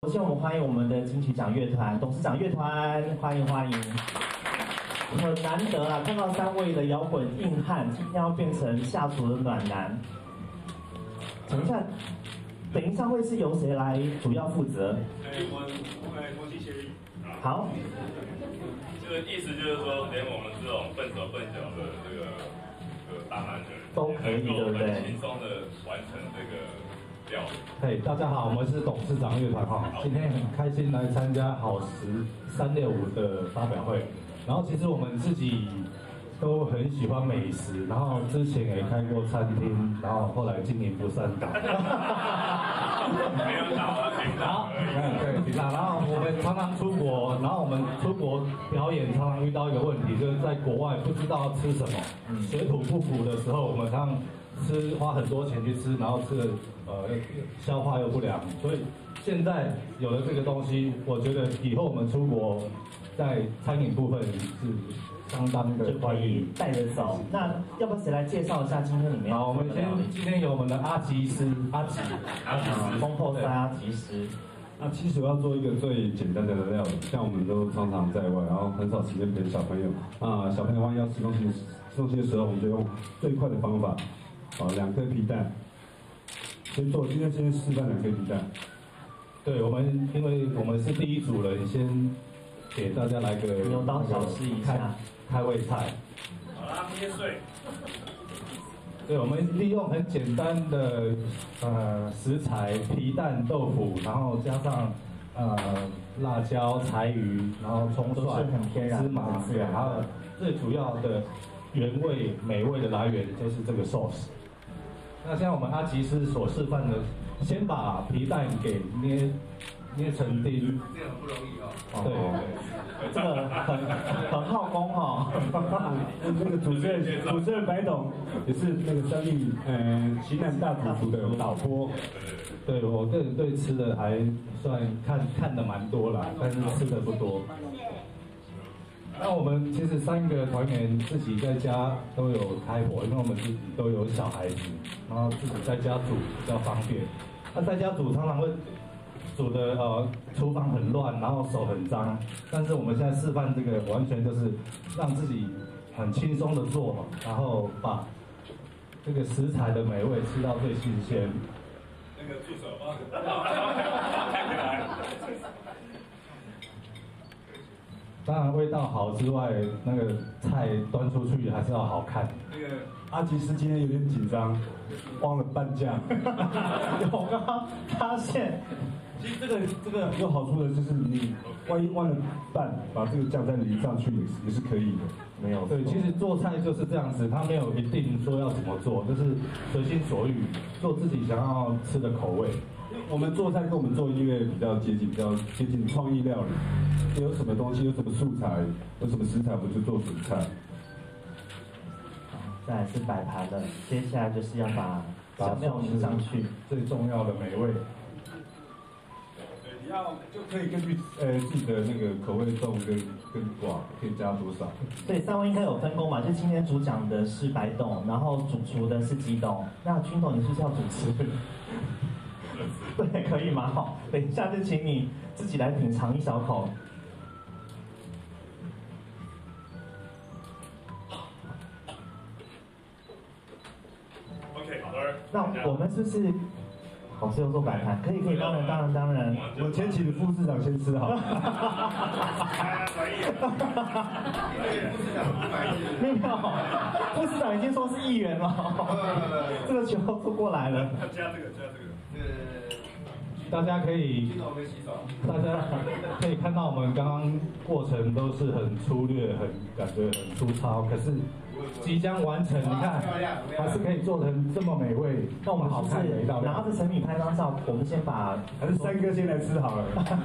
首先，我们欢迎我们的金曲奖乐团、董事长乐团，欢迎欢迎。很难得啊，看到3位的摇滚硬汉，今天要变成下属的暖男。请问一下，等一下会是由谁来主要负责？ 我去协议。 好。 这个意思就是说，连我们这种笨手笨脚的这个大男人都可以，对不对？ 很轻松的完成这个调。 嘿，大家好，我们是董事长乐团哈，今天很开心来参加好时365的发表会。然后其实我们自己都很喜欢美食，然后之前也开过餐厅，然后后来经营不善倒。 没有倒啊，平倒而已。 对，平倒。然后我们常常出国，然后我们出国表演，常常遇到一个问题，就是在国外不知道吃什么，水土不服的时候，我们常常花很多钱去吃，然后吃了消化又不良，所以现在有了这个东西，我觉得以后我们出国在餐饮部分是相当的欢迎， 带着走。那要不要谁来介绍一下今天里面？ 好，我们今天有我们的阿吉师，阿吉丰厚菜阿吉师。 那其实我要做一个最简单的料理，像我们都常常在外，然后很少时间陪小朋友啊。小朋友要吃东西的时候，我们就用最快的方法，2颗皮蛋。今天示范2颗皮蛋。 对，因为我们是第一组人，先给大家来个牛刀小试一下开胃菜。 好啦，捏碎。 对，我们利用很简单的食材，皮蛋、豆腐，然后加上辣椒、柴鱼，然后葱蒜、 很天然、 芝麻，对，还有最主要的原味美味的来源就是这个 sauce。那像我们阿吉师所示范的，先把皮蛋给捏成丁， 这个很不容易哦。 对， 这个很耗工哦。 那个主持人白董也是那个三立西南大主厨的导播。 对，我个人对吃的还算看的蛮多啦，但是吃的不多。那我们其实3个团员自己在家都有开火，因为我们自己都有小孩子，然后自己在家煮比较方便。那在家煮常常会煮的厨房很乱，然后手很脏。但是我们现在示范这个，完全就是让自己很轻松的做，然后把这个食材的美味吃到最新鲜。 那个助手太可爱了。 当然味道好之外，那个菜端出去还是要好看。 那个阿吉师今天有点紧张，忘了拌酱。 我刚刚发现， 其实这个有好处的就是你万一忘了拌，把这个酱再淋上去也是可以的。 没有对，其实做菜就是这样子，它没有一定说要怎么做，就是随心所欲做自己想要吃的口味。 我们做菜跟我们做音乐比较接近创意料理。有什么东西，有什么素材，有什么食材，我们就做主菜。 再来是摆盘了，接下来就是要把小料淋上去， 最重要的美味。 对，你要就可以根据自己的那个口味重跟寡，可以加多少。 对，3位应该有分工嘛？就今天主讲的是白董，然后主厨的是吉董，那君董你是不是要主持？对，可以吗？好，等一下就请你自己来品尝一小口。 OK， 好的。 那我们是不是好事又做摆盘？可以，当然。 我们前期的副市长先吃好。 没有，副市长已经说是议员了，这个球做过来了。 加这个。 大家可以看到我们刚刚过程都是很粗略，感觉很粗糙，可是即将完成，你看还是可以做成这么美味。 那我们好看的一道，拿着陈米拍张照，我们先把还是3哥先来吃好了。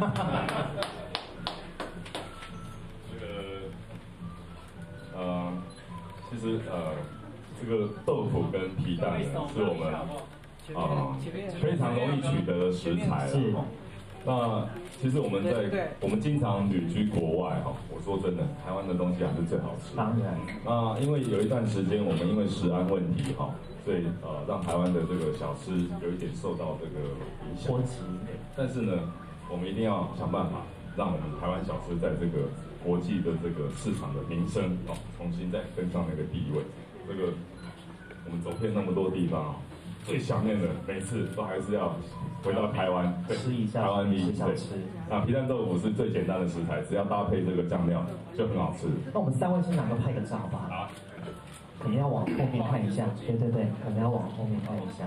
其实这个豆腐跟皮蛋呢，是我们非常容易取得的食材了。那其实我们经常旅居国外哈，我说真的，台湾的东西还是最好吃。 当然。 那因为有一段时间我们因为食安问题哈，所以让台湾的这个小吃有一点受到这个影响。但是呢， 我们一定要想办法让我们台湾小吃在这个国际的这个市场的名声重新再跟上那个地位。这个我们走遍那么多地方最想念的每次都还是要回到台湾吃一下台湾米小吃。 那皮蛋豆腐是最简单的食材，只要搭配这个酱料就很好吃。 那我们3位先两个拍个照好不好？ 好。 可能要往后面看一下，对，可能要往后面看一下。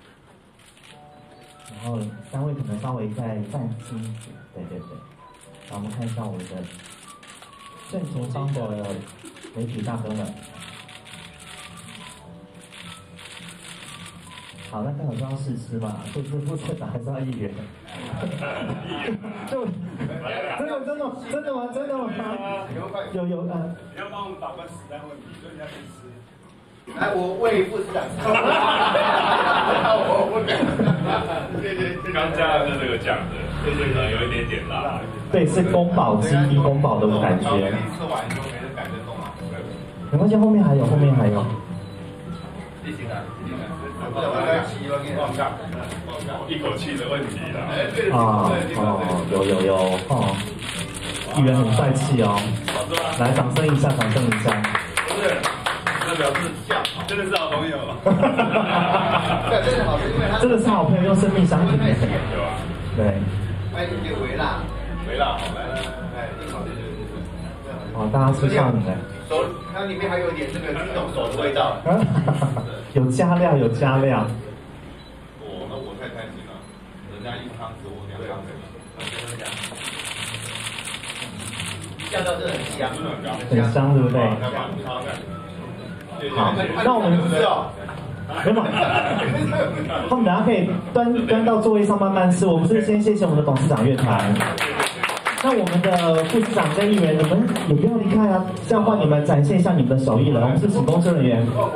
然后3位可能稍微再站近一点，对。然后我们看一下我们的正前方的媒体大哥们。好，那待会就要试吃嘛，就是副社长还是要议员？就真的吗？有你要帮我们打关实战问题，所以你要先吃。 来，我为副市长。 刚加的是这个酱的，就是呢有一点点辣。 对，是宫保鸡丁，宫保的感觉。 吃完就没人敢再动了。 没关系，后面还有。 一口气的问题啦。 有哦，议员很帅气哦。来，掌声一下。 不是，这表示真的是好朋友。 真的是好朋友，用生命相挺。 有啊。 对。 欢迎你微辣， 好来， 哦，大家吃上瘾了。 手，它里面还有点这个鸡桶手的味道。 有加料。 那我太贪心了，人家1汤匙我2汤匙。 酱料真的很香， 很香，对不对？好，那我们没有，他们等下可以端到座位上慢慢吃。我们是先谢谢我们的董事长乐团。那我们的副市长跟议员，你们也不要离开啊，这样换你们展现一下你们的手艺了。我们是请工作人员。